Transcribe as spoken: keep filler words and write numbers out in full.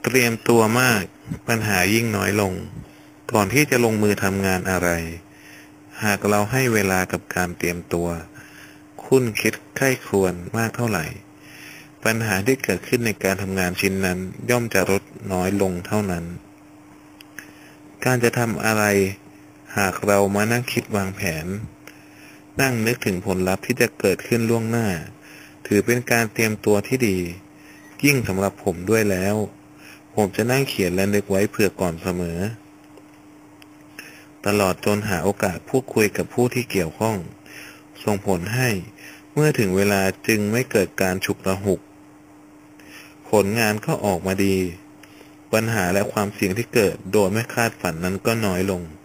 เตรียมตัวมากปัญหายิ่งน้อยลงก่อนที่จะลงมือทำงานอะไรหากเราให้เวลากับการเตรียมตัวคุ้นคิดใคร่ครวญมากเท่าไหร่ปัญหาที่เกิดขึ้นในการทำงานชิ้นนั้นย่อมจะลดน้อยลงเท่านั้นการจะทำอะไรหากเรามานั่งคิดวางแผนนั่งนึกถึงผลลัพธ์ที่จะเกิดขึ้นล่วงหน้าถือเป็นการเตรียมตัวที่ดียิ่งสำหรับผมด้วยแล้วผมจะนั่งเขียนและนึกไว้เผื่อก่อนเสมอตลอดจนหาโอกาสพูดคุยกับผู้ที่เกี่ยวข้องส่งผลให้เมื่อถึงเวลาจึงไม่เกิดการฉุกละหุกผลงานก็ออกมาดีปัญหาและความเสี่ยงที่เกิดโดยไม่คาดฝันนั้นก็น้อยลง